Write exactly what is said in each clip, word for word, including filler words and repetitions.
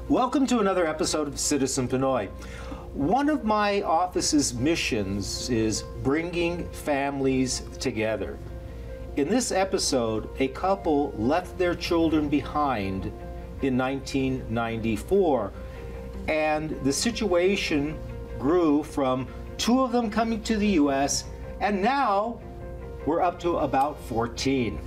Welcome to another episode of Citizen Pinoy. One of my office's missions is bringing families together. In this episode, a couple left their children behind in nineteen ninety-four, and the situation grew from two of them coming to the U S, and now we're up to about fourteen.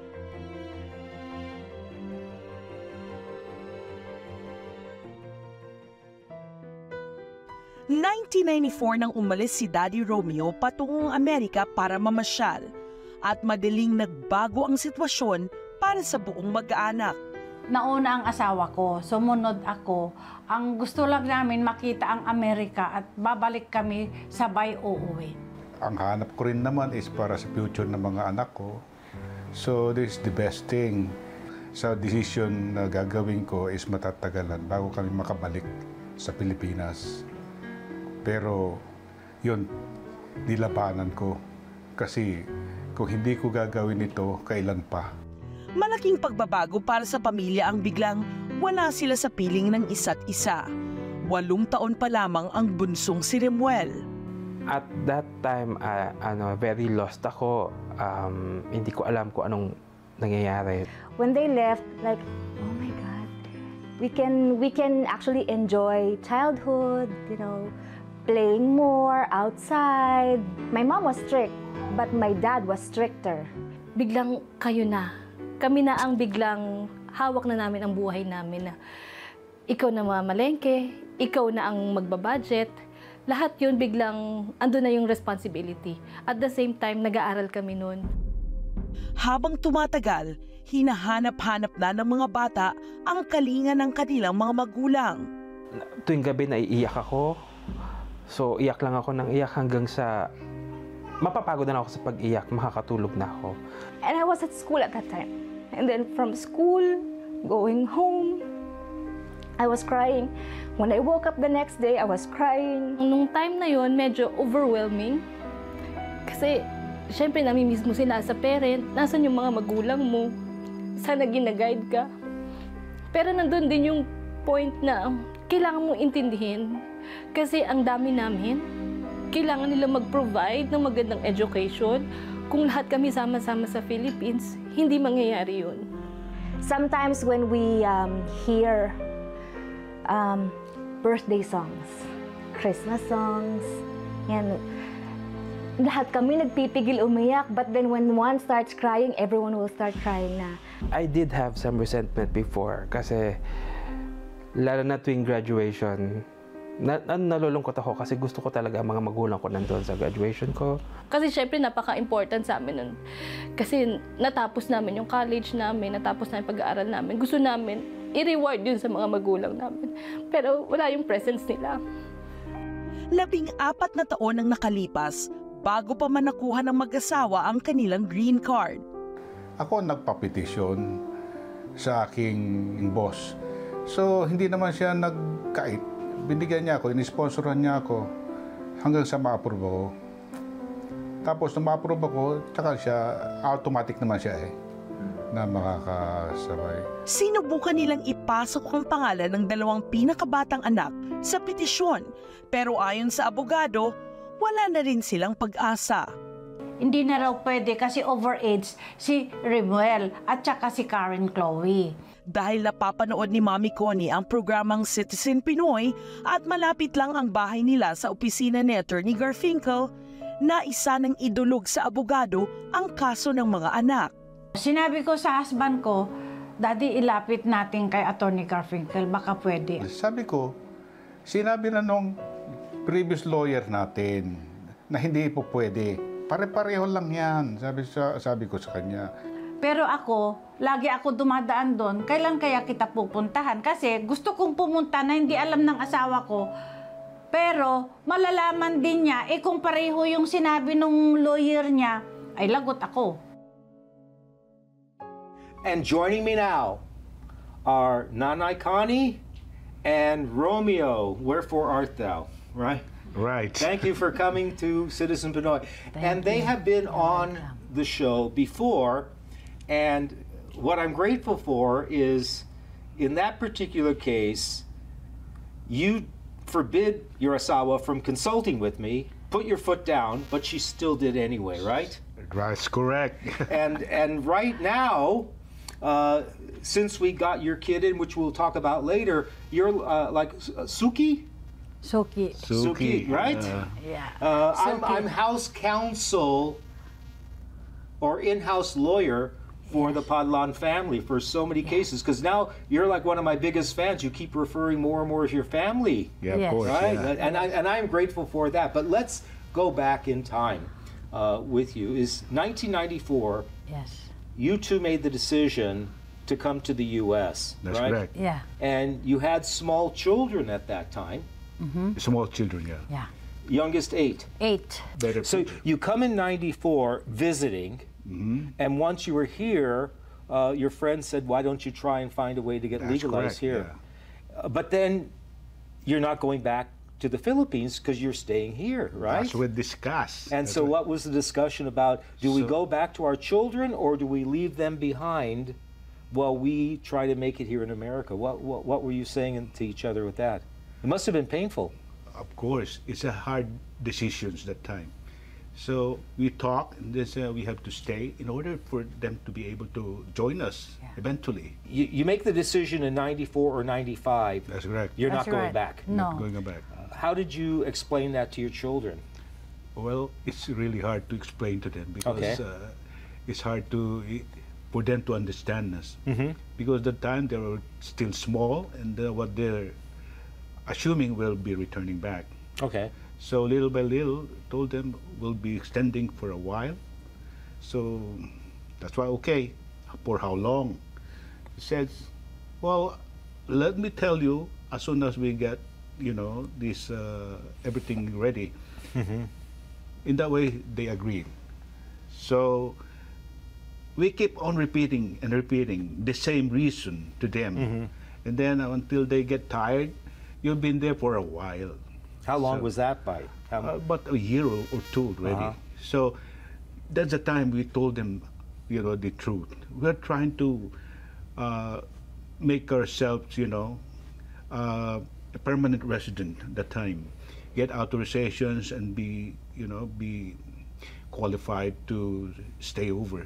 nineteen ninety-four nang umalis si Daddy Romeo patungong Amerika para mamasyal at madaling nagbago ang sitwasyon para sa buong mag-aanak. Nauna ang asawa ko, sumunod ako. Ang gusto lang namin makita ang Amerika at babalik kami sabay uuwi. Ang hanap ko rin naman is para sa future ng mga anak ko. So this is the best thing. Sa decision na gagawin ko is matatagalan bago kami makabalik sa Pilipinas. Pero yun, nilabanan ko. Kasi kung hindi ko gagawin ito, kailan pa? Malaking pagbabago para sa pamilya ang biglang wala sila sa piling ng isa't isa. Walong taon pa lamang ang bunsong si Remuel. At that time, uh, ano, very lost ako. Um, hindi ko alam kung anong nangyayari. When they left, like, oh my God, we can we can actually enjoy childhood, you know, playing more outside. My mom was strict, but my dad was stricter. Biglang kayo na. Kami na ang biglang hawak na namin ang buhay namin na ikaw na mamalengke, ikaw na ang magbabudget. Lahat yun biglang ando na yung responsibility. At the same time, nag-aaral kami noon. Habang tumatagal, hinahanap-hanap na ng mga bata ang kalinga ng kanilang mga magulang. Tuwing gabi naiiyak ako. So, iyak lang ako ng iyak hanggang sa mapapagod na ako sa pag-iyak, makakatulog na ako. And I was at school at that time. And then from school, going home, I was crying. When I woke up the next day, I was crying. Nung time na yon medyo overwhelming. Kasi, syempre, namimiss mo sila sa parent. Nasaan yung mga magulang mo? Sana gina-guide ka. Pero nandun din yung point na kailangan mong intindihin. Kasi ang dami namin, kailangan nila mag-provide ng magandang education. Kung lahat kami sama-sama sa Philippines, hindi mangyayari yun. Sometimes when we um, hear um, birthday songs, Christmas songs, and lahat kami nagpipigil umiyak, but then when one starts crying, everyone will start crying na. I did have some resentment before kasi lalo na tuwing graduation, Na, na, nalulungkot ako kasi gusto ko talaga ang mga magulang ko nandun sa graduation ko. Kasi syempre napaka-important sa amin nun. Kasi natapos namin yung college namin, natapos namin pag-aaral namin. Gusto namin i-reward yun sa mga magulang namin. Pero wala yung presence nila. Labing apat na taon ang nakalipas bago pa man nakuha ng mag-asawa ang kanilang green card. Ako nagpapetisyon sa aking boss. So hindi naman siya nagkait. Binigyan niya ako, in-sponsoran niya ako hanggang sa ma-approve ako. Tapos nung ma-approve ako, tsaka siya, automatic naman siya eh, na makakasabay. Sinubukan nilang ipasok ang pangalan ng dalawang pinakabatang anak sa petisyon. Pero ayon sa abogado, wala na rin silang pag-asa. Hindi na raw pwede kasi overage si Remuel at saka si Karen Chloe. Dahil napapanood ni Mami Connie ang programang Citizen Pinoy at malapit lang ang bahay nila sa opisina ni Attorney Garfinkel, naisa ng idulog sa abogado ang kaso ng mga anak. Sinabi ko sa husband ko, Daddy, ilapit natin kay Attorney Garfinkel, baka pwede. Sabi ko, sinabi na nung previous lawyer natin na hindi po pwede. Pare-pareho lang yan, sabi, sa, sabi ko sa kanya. Pero ako, lagi ako dumadaan doon, kailan kaya kita pupuntahan? Kasi gusto kong pumunta na hindi alam ng asawa ko. Pero malalaman din niya, eh kung pareho yung sinabi nung lawyer niya, ay lagot ako. And joining me now are Nanay Connie and Romeo. Wherefore art thou, right? Right. Thank you for coming to Citizen Pinoy. And they have been on the show before. And what I'm grateful for is, in that particular case, you forbid your asawa from consulting with me, put your foot down, but she still did anyway, right? That's correct. and and right now, uh, since we got your kid in, which we'll talk about later, you're uh, like uh, Suki? Suki. Suki, right? uh, Yeah. Uh, I'm, Suki. I'm house counsel or in-house lawyer for the Padlan family for so many cases, because now you're like one of my biggest fans. You keep referring more and more of your family, Yeah, of Yes. course. right? Yeah. And I and I'm grateful for that. But let's go back in time uh, with you. Is nineteen ninety-four? Yes. You two made the decision to come to the U S, That's right? correct. Yeah. And you had small children at that time. Small children, yeah. Yeah. Youngest eight. Eight. Better So picture. you come in ninety-four visiting, and once you were here, uh, your friend said, why don't you try and find a way to get That's legalized correct, here? Uh, but then you're not going back to the Philippines because you're staying here, right? That's what we discussed. And That's so what was the discussion about? Do we So- go back to our children or do we leave them behind while we try to make it here in America? What, what, what were you saying to each other with that? It must have been painful. Of course, it's a hard decisions that time. So we talk, and they say we have to stay in order for them to be able to join us eventually. You, you make the decision in ninety-four or ninety-five. That's correct. You're That's not going right. back. No. Going back. How did you explain that to your children? Well, it's really hard to explain to them because Okay. uh, it's hard to for them to understand us. Mm-hmm. Because the time they were still small, and uh, what they're assuming will be returning back. Okay. So little by little, told them we'll be extending for a while. So that's why, okay, for how long? He says, well, let me tell you, as soon as we get, you know, this uh, everything ready. In that way, they agreed. So we keep on repeating and repeating the same reason to them. And then until they get tired, you've been there for a while. How long So- was that by? How, Uh, about a year or, or two already. Uh-huh. So that's the time we told them, you know, the truth. We're trying to uh, make ourselves, you know, uh, a permanent resident at that time, get authorizations and be, you know, be qualified to stay over.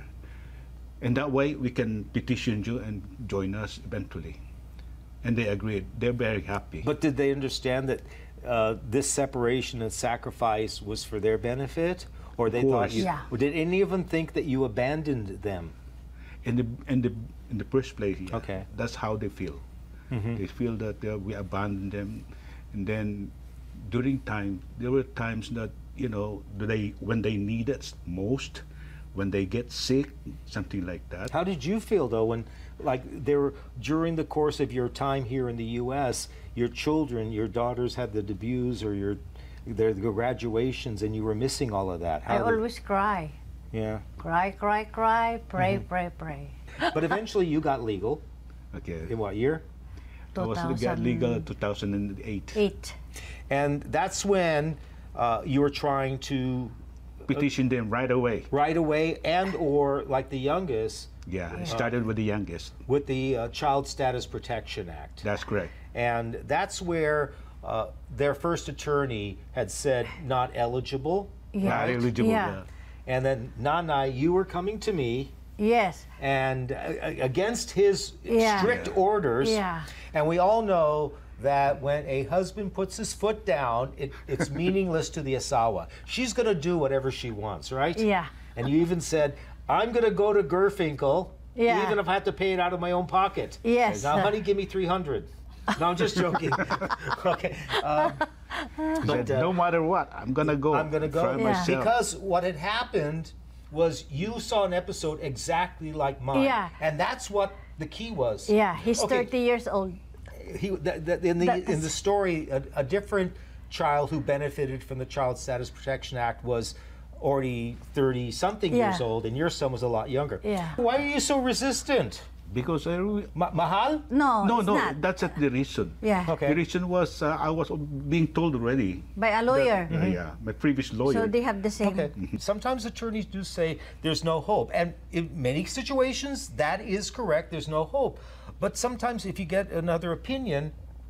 And that way we can petition you and join us eventually. And they agreed. They're very happy. but did they understand that uh, this separation and sacrifice was for their benefit? Or they thought course. you, Yeah. or did any of them think that you abandoned them? in the in the in the first place, yeah, Okay. that's how they feel. They feel that uh, we abandoned them, and then during time there were times that, you know, they when they need us most, when they get sick, something like that. How did you feel though when, like, there were during the course of your time here in the U S, your children, your daughters had the debuts or your their graduations, and you were missing all of that? I did- always cry. yeah. Cry, cry, cry, pray, pray, pray. But eventually you got legal. Okay. In what year? I was got legal in two thousand eight. Eight. And that's when uh, you were trying to Petition them right away. right away, and or like the youngest, Yeah, it started with the youngest. with the uh, Child Status Protection Act. That's correct. And that's where uh, their first attorney had said not eligible. Yeah. Not eligible. Yeah. yeah. And then Nanay, you were coming to me, Yes. and uh, against his Yeah. strict Yeah. orders. Yeah. And we all know that when a husband puts his foot down, it, it's meaningless to the asawa. She's going to do whatever she wants, right? Yeah. And you even said, I'm going to go to Gerfinkel, Yeah. even if I have to pay it out of my own pocket. Yes. Now, honey, give me three hundred. No, I'm just joking. Okay. Um, He but, said, uh, no matter what, I'm gonna go. I'm going to go. try Yeah. myself. Because what had happened was you saw an episode exactly like mine. Yeah. And that's what the key was. Yeah. He's Okay. thirty years old. He, th- th- in, the, That in is- the story, a, a different child who benefited from the Child Status Protection Act was already thirty-something Yeah. years old, and your son was a lot younger. Yeah. Why are you so resistant? Because I, re- Ma- mahal? No, no, it's no, not. that's not the reason. Yeah. Okay. The reason was uh, I was being told already. By a lawyer. Uh, yeah, my previous lawyer. So they have the same. Okay. Sometimes attorneys do say there's no hope. And in many situations, that is correct. There's no hope. But sometimes if you get another opinion,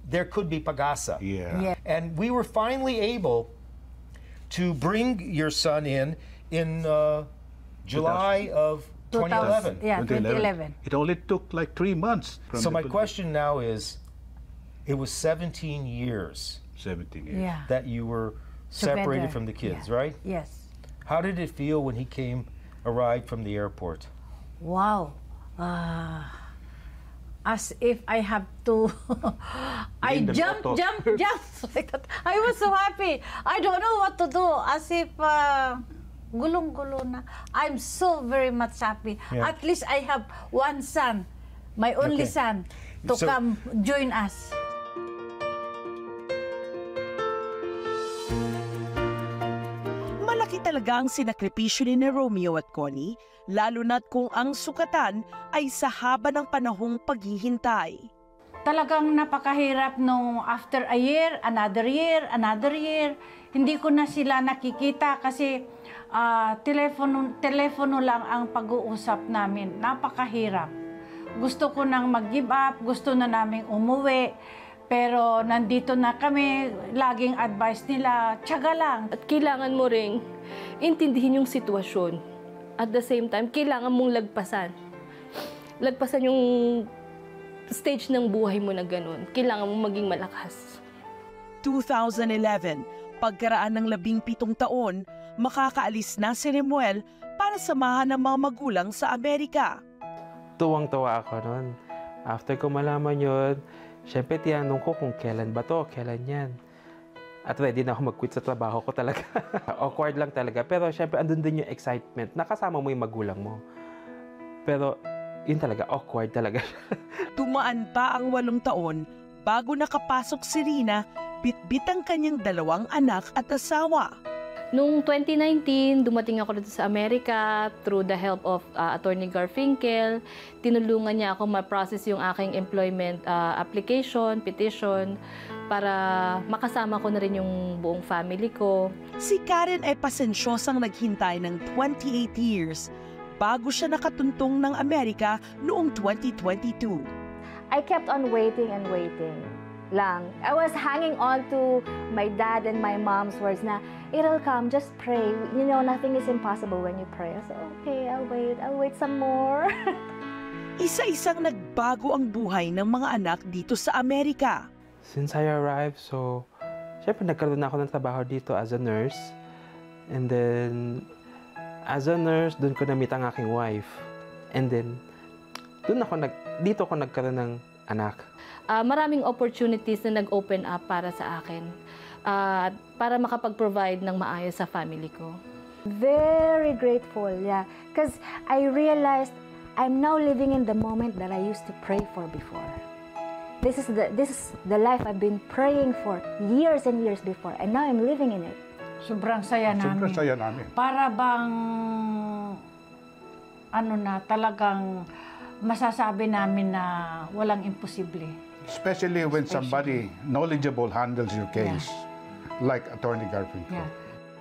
there could be pag-asa. Yeah. Yeah. And we were finally able to bring your son in in uh, July of twenty eleven. Yeah, twenty eleven. It only took like three months. From So the my pag- question now is, it was seventeen years seventeen years. Yeah. that you were separated Together. from the kids, Yeah. right? Yes. How did it feel when he came, arrived from the airport? Wow. Ah. As if I have to, I In the jump, photo. jump, jump. Like that. I was so happy. I don't know what to do. As if uh, gulong-gulo na. I'm so very much happy. Yeah. At least I have one son, my only Okay. son, to So- come join us. Malaki talaga ang sinakripisyo ni na Romeo at Connie, lalo na't kung ang sukatan ay sa haba ng panahong paghihintay. Talagang napakahirap nung after a year, another year, another year. Hindi ko na sila nakikita kasi ah, telepono, telepono lang ang pag-uusap namin. Napakahirap. Gusto ko nang mag-give up, gusto na naming umuwi. Pero nandito na kami, laging advice nila, tiyaga lang. At kailangan mo ring intindihin yung sitwasyon. At the same time, kailangan mong lagpasan. Lagpasan yung stage ng buhay mo na ganun. Kailangan mong maging malakas. twenty eleven, pagkaraan ng labing pitong taon, makakaalis na si Remuel para samahan ng mga magulang sa Amerika. Tuwang-tuwa ako noon. After ko malaman yun, syempre tinanong ko kung kailan ba to, kailan yan. At ready na ako mag-quit sa trabaho ko talaga. Awkward lang talaga. Pero syempre andun din yung excitement. Nakasama mo yung magulang mo. Pero yun talaga, awkward talaga. Tumaan pa ang walong taon bago nakapasok si Rina, bitbit ang kanyang dalawang anak at asawa. Noong twenty nineteen, dumating ako dito sa Amerika through the help of uh, Attorney Garfinkel. Tinulungan niya ako ma-process yung aking employment uh, application, petition, para makasama ko na rin yung buong family ko. Si Karen ay pasensyosang naghintay ng twenty-eight years bago siya nakatuntong ng Amerika noong twenty twenty-two. I kept on waiting and waiting lang. I was hanging on to my dad and my mom's words na, it'll come, just pray. You know, nothing is impossible when you pray. I said, okay, I'll wait. I'll wait some more. Isa-isang nagbago ang buhay ng mga anak dito sa Amerika. Since I arrived, so syempre nagkaroon na ako ng trabaho dito as a nurse. And then, as a nurse, doon ko na-meet ang aking wife. And then, doon ako nag, dito ako nagkaroon ng anak. Uh, maraming opportunities na nag-open up para sa akin. Uh, para makapag-provide ng maayos sa family ko. Very grateful, yeah. Because I realized I'm now living in the moment that I used to pray for before. This is the this is the life I've been praying for years and years before, and now I'm living in it. Sobrang saya namin. Sobrang saya namin. Para bang, ano na, talagang masasabi namin na walang imposible. Especially when somebody knowledgeable handles your case, like Attorney Garfinkel. Yeah.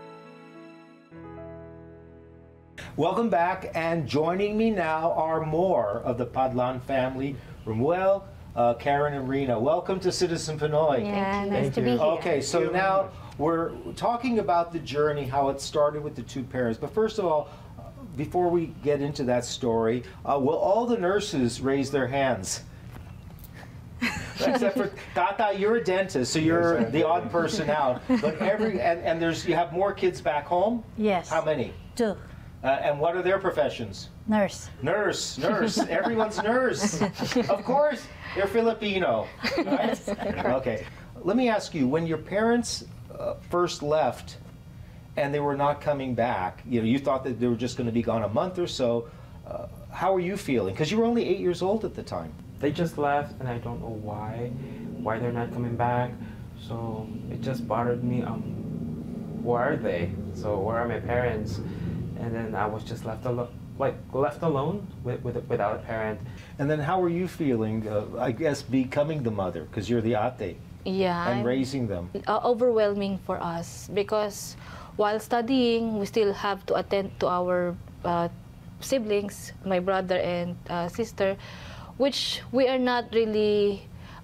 Welcome back, and joining me now are more of the Padlan family, Romuel, uh, Karen, and Rina. Welcome to Citizen Pinoy. Yeah, nice Thank to be you. here. Okay, so now we're talking about the journey, how it started with the two parents. But first of all, before we get into that story, uh, will all the nurses raise their hands? Except for Tata, you're a dentist, so you're the odd person out. But every and, and there's you have more kids back home. Yes. How many? Two. Uh, and what are their professions? Nurse. Nurse, nurse. Everyone's nurse. Of course, they're Filipino. Right? Okay. Let me ask you: when your parents uh, first left, and they were not coming back, you know, you thought that they were just going to be gone a month or so. Uh, how were you feeling? Because you were only eight years old at the time. They just left, and I don't know why, why they're not coming back. So it just bothered me. Um, where are they? So where are my parents? And then I was just left alone, like left alone with, with without a parent. And then how were you feeling? Uh, I guess becoming the mother, because you're the ate, Yeah. and I'm- raising them. uh, overwhelming for us because while studying, we still have to attend to our uh, siblings, my brother and uh, sister, which we are not really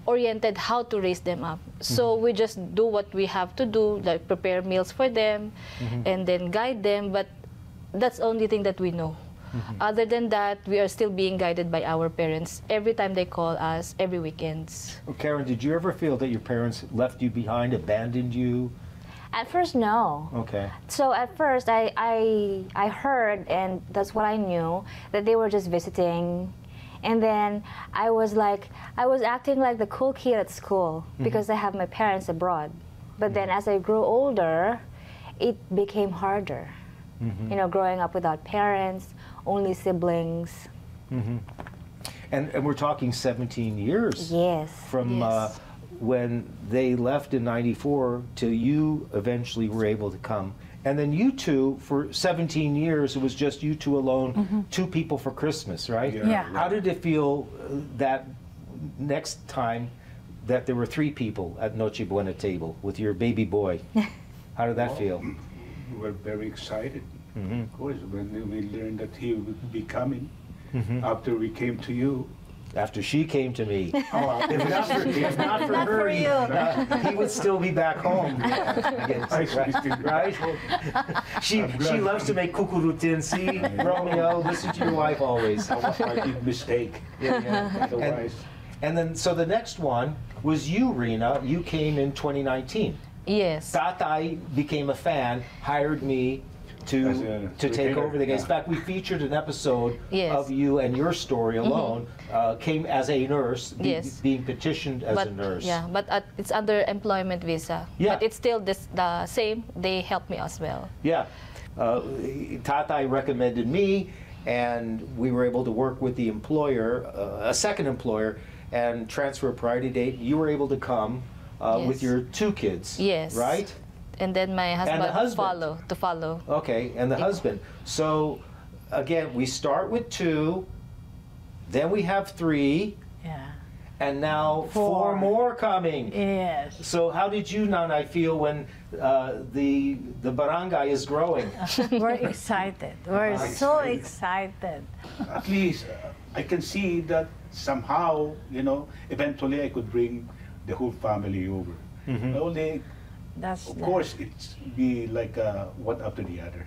oriented how to raise them up. So we just do what we have to do, like prepare meals for them, and then guide them. But that's the only thing that we know. Other than that, we are still being guided by our parents every time they call us, every weekends. Well, Karen, did you ever feel that your parents left you behind, abandoned you? At first, no. Okay. So at first, I, I, I heard, and that's what I knew, that they were just visiting. And then I was like, I was acting like the cool kid at school because I have my parents abroad. But then as I grew older, it became harder. You know, growing up without parents, only siblings. Mm-hmm. And, and we're talking seventeen years. Yes. From Yes. Uh, when they left in ninety-four till you eventually were able to come. And then you two, for seventeen years, it was just you two alone, two people for Christmas, right? Yeah. Yeah. How did it feel uh, that next time that there were three people at Noche Buena table with your baby boy? How did that feel? We were very excited, Mm-hmm. of course, when we learned that he would be coming Mm-hmm. after we came to you. After she came to me. Oh, If not for, if not for Not her, for he, you. uh, he would still be back home. I should be still Right? She I'm she glad. loves to make kukurutin. See, Romeo, listen to your wife always. I did mistake. Yeah, yeah. Otherwise, And then, so the next one was you, Rena. You came in twenty nineteen. Yes. Tatay became a fan, hired me to As a to take retainer, over the guys. yeah. In fact, we featured an episode Yes. of you and your story alone. Uh, came as a nurse, be- Yes. being petitioned as but a nurse. yeah, but at, it's under employment visa. Yeah. But it's still this, the same. They help me as well. Yeah. Uh, Tatay recommended me, and we were able to work with the employer, uh, a second employer, and transfer a priority date. You were able to come uh, Yes. with your two kids. Yes. Right? And then my husband, husband. follow to follow. Okay, and the husband. So, again, we start with two, then we have three, Yeah. and now four, Four. more coming. Yes. So how did you, Nanay, feel when uh, the the barangay is growing? We're excited. We're Ah, so excited. excited. at least uh, I can see that somehow, you know, eventually I could bring the whole family over. Only, That's of the- course, it's be like uh, one after the other.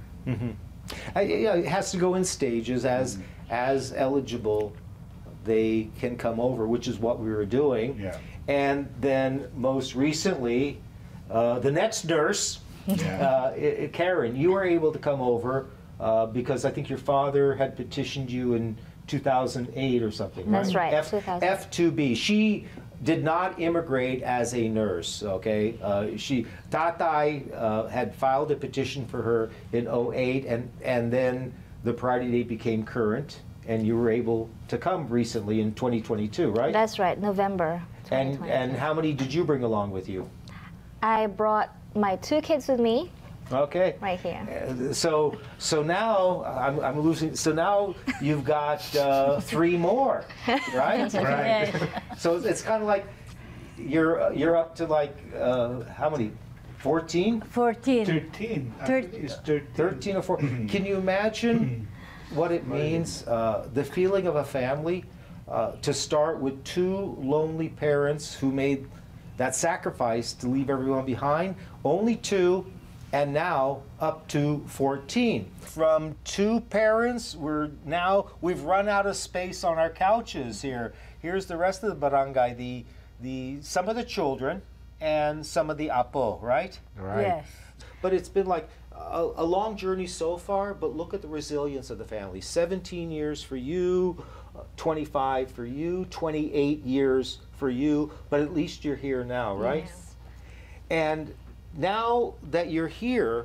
I, yeah, it has to go in stages as as eligible they can come over, which is what we were doing. Yeah. And then most recently, uh, the next nurse, Yeah. uh, I- I- Karen, you were able to come over uh, because I think your father had petitioned you in two thousand eight or something. That's right, F, two thousand. F two B. She did not immigrate as a nurse, okay? Uh, she, Tatay uh, had filed a petition for her in oh eight, and, and then the priority date became current, and you were able to come recently in twenty twenty-two, right? That's right, November and, twenty twenty. and how many did you bring along with you? I brought my two kids with me Okay. right here. Uh, So, so now I'm, I'm losing. So now you've got uh, three more, right? Right. So it's kind of like you're you're up to like uh, how many? fourteen? fourteen. thirteen. Thir- It's thirteen. thirteen or fourteen. Can you imagine what it means? Uh, the feeling of a family uh, to start with two lonely parents who made that sacrifice to leave everyone behind. Only two. And now up to fourteen. From two parents, we're now, we've run out of space on our couches here. Here's the rest of the barangay, the, the, some of the children and some of the apo, right? Right. Yes. But it's been like a, a long journey so far, but look at the resilience of the family. seventeen years for you, uh, twenty-five for you, twenty-eight years for you, but at least you're here now, right? Yes. And now that you're here,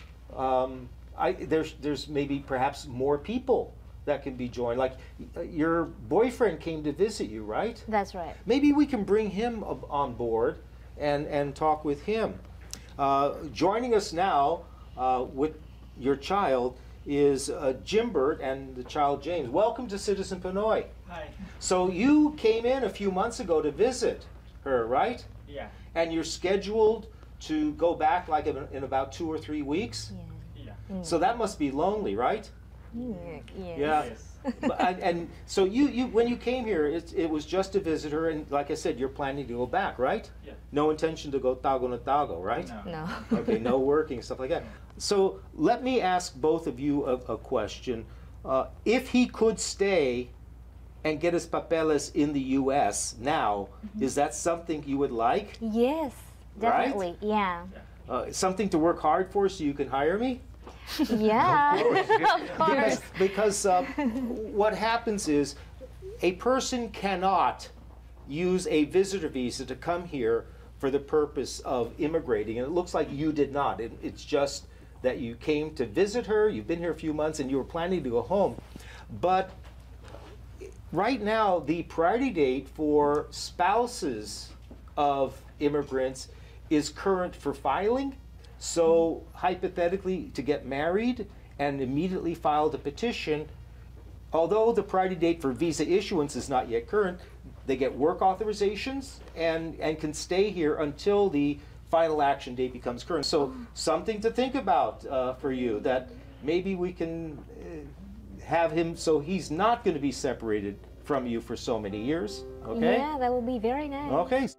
um, I, there's there's maybe perhaps more people that can be joined. Like uh, your boyfriend came to visit you, right? That's right. Maybe we can bring him ab- on board and and talk with him. Uh, joining us now uh, with your child is uh, Jimbert and the child James. Welcome to Citizen Pinoy. Hi. So you came in a few months ago to visit her, right? Yeah. And you're scheduled to go back like in, in about two or three weeks. Yeah. So that must be lonely, right? Yes. Yeah. But- and, and so you, you when you came here, it, it was just a visitor, and like I said, you're planning to go back, right? Yeah. No intention to go tago na tago, right? No. Okay, no working, stuff like that. So let me ask both of you a, a question. Uh, if he could stay and get his papeles in the U S now, is that something you would like? Yes, Right? definitely. Yeah. Uh, something to work hard for so you can hire me? Yeah. Of course. Because, because uh, what happens is a person cannot use a visitor visa to come here for the purpose of immigrating. And it looks like you did not. It, it's just that you came to visit her, you've been here a few months, and you were planning to go home. But right now, the priority date for spouses of immigrants is current for filing. So hypothetically, to get married and immediately file the petition, although the priority date for visa issuance is not yet current, they get work authorizations and, and can stay here until the final action date becomes current. So something to think about uh, for you, that maybe we can uh, have him so he's not going to be separated from you for so many years. Okay? Yeah, that would be very nice. Okay.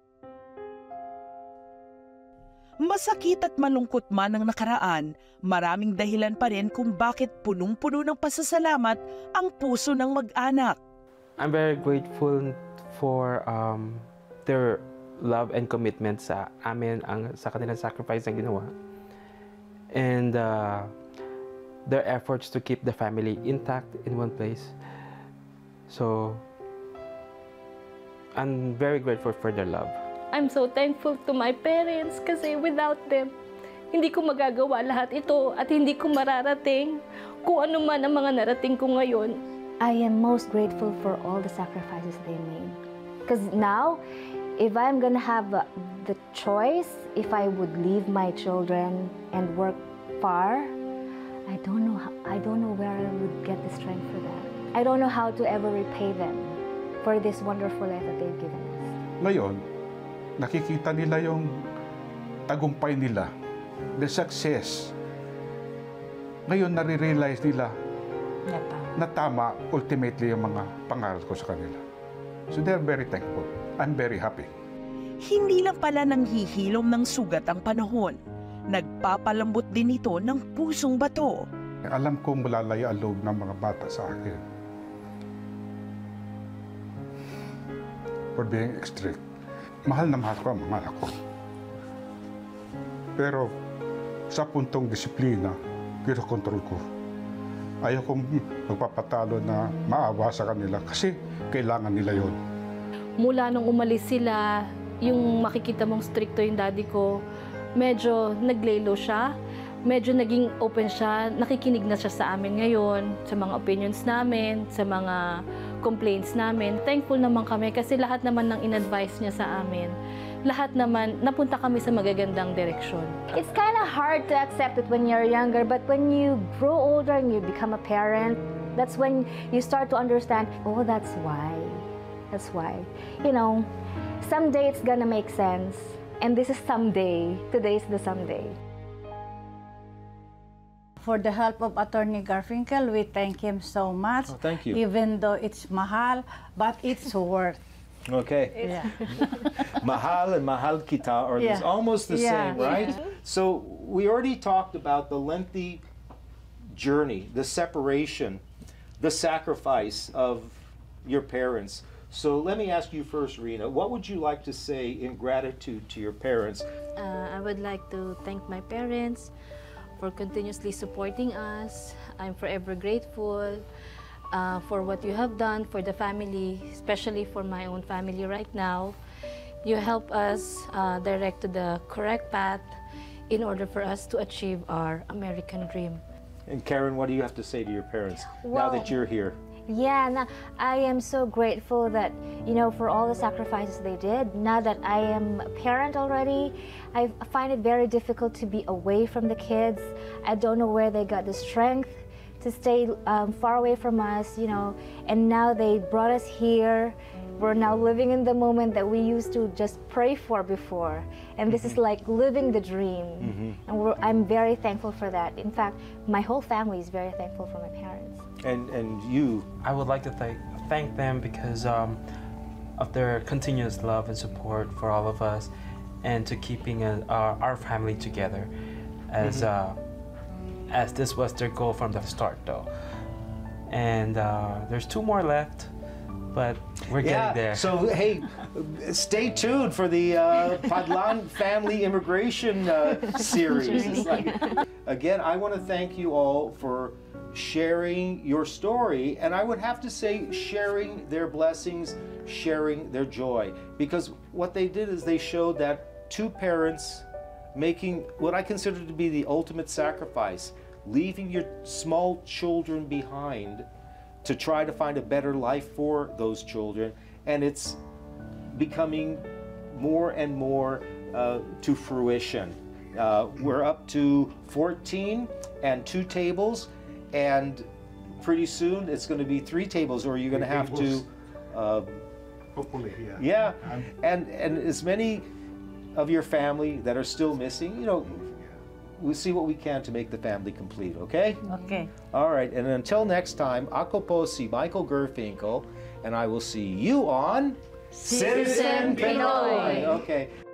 Masakit at malungkot man ang nakaraan, maraming dahilan pa rin kung bakit punong-puno ng pasasalamat ang puso ng mag-anak. I'm very grateful for um, their love and commitment sa amin, ang, sa kanilang sacrifice na ginawa. And uh, their efforts to keep the family intact in one place. So, I'm very grateful for their love. I'm so thankful to my parents kasi without them, hindi ko magagawa lahat ito at hindi ko mararating kung ano man ang mga narating ko ngayon. I am most grateful for all the sacrifices they made. Because now, if I'm gonna have uh, the choice, if I would leave my children and work far, I don't know how, I don't know where I would get the strength for that. I don't know how to ever repay them for this wonderful life that they've given us. Ngayon, nakikita nila yung tagumpay nila, the success. Ngayon, nare-realize nila na tama ultimately yung mga pangaral ko sa kanila. So they're very thankful. I'm very happy. Hindi lang pala nang hihilom ng sugat ang panahon, nagpapalambot din ito ng pusong bato. Alam kong malalaya ang loob ng mga bata sa akin for being strict. Mahal na mahal ko ang mga anak ko. Pero sa puntong disiplina, kinokontrol ko. Ayaw kong magpapatalo na maawa sa kanila kasi kailangan nila yon. Mula nung umalis sila, yung makikita mong stricto yung daddy ko, medyo naglaylo siya, medyo naging open siya, nakikinig na siya sa amin ngayon, sa mga opinions namin, sa mga complaints namin. Thankful naman kami kasi lahat naman ng in-advise niya sa amin, lahat naman napunta kami sa magagandang direksyon. It's kind of hard to accept it when you're younger, but when you grow older and you become a parent, that's when you start to understand, oh, that's why. That's why. You know, someday it's gonna make sense. And this is someday. Today is the someday. For the help of Attorney Garfinkel, we thank him so much. Oh, thank you. Even though it's mahal, but it's worth. Okay. Yeah. Mahal and mahal kita are Yeah. almost the Yeah. same, right? So we already talked about the lengthy journey, the separation, the sacrifice of your parents. So let me ask you first, Rena, what would you like to say in gratitude to your parents? Uh, I would like to thank my parents for continuously supporting us. I'm forever grateful uh, for what you have done for the family, especially for my own family right now. You help us uh, direct to the correct path in order for us to achieve our American dream. And Karen, what do you have to say to your parents now Well, that you're here? Yeah, no, I am so grateful that, you know, for all the sacrifices they did. Now that I am a parent already, I find it very difficult to be away from the kids. I don't know where they got the strength to stay um, far away from us, you know, and now they brought us here. we're now living in the moment that we used to just pray for before. And this is like living the dream. Mm-hmm. And we're, I'm very thankful for that. In fact, my whole family is very thankful for my parents. And, and you? I would like to thank, thank them because um, of their continuous love and support for all of us, and to keeping uh, our, our family together, as mm-hmm. uh, as this was their goal from the start, though. And uh, there's two more left, but we're yeah, getting there. So hey, stay tuned for the uh, Padlan Family Immigration uh, series. It's like, again, I want to thank you all for sharing your story, and I would have to say sharing their blessings, sharing their joy, because what they did is they showed that two parents making what I consider to be the ultimate sacrifice, leaving your small children behind to try to find a better life for those children, and it's becoming more and more uh, to fruition. Uh, we're up to fourteen and two tables, and pretty soon it's going to be three tables, or you're going to have to uh, hopefully, yeah. Yeah, and and as many of your family that are still missing, you know, we'll see what we can to make the family complete, okay? Okay. All right, and until next time, ako po si Michael Gerfinkel, and I will see you on Citizen Pinoy. Okay.